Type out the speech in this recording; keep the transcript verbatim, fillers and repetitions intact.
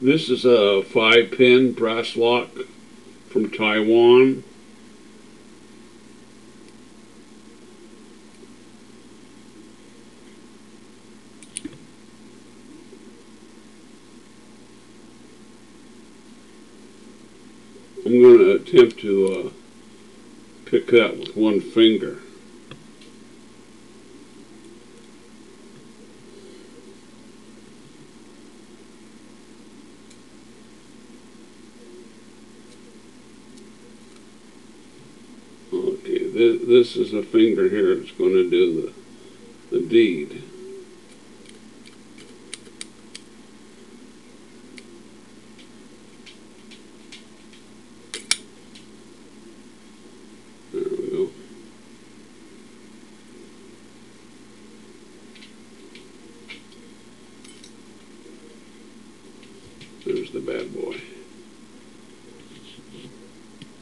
This is a five pin brass lock from Taiwan. I'm going to attempt to uh, pick that with one finger. Okay, this, this is a finger here that's going to do the, the deed. There we go. There's the bad boy.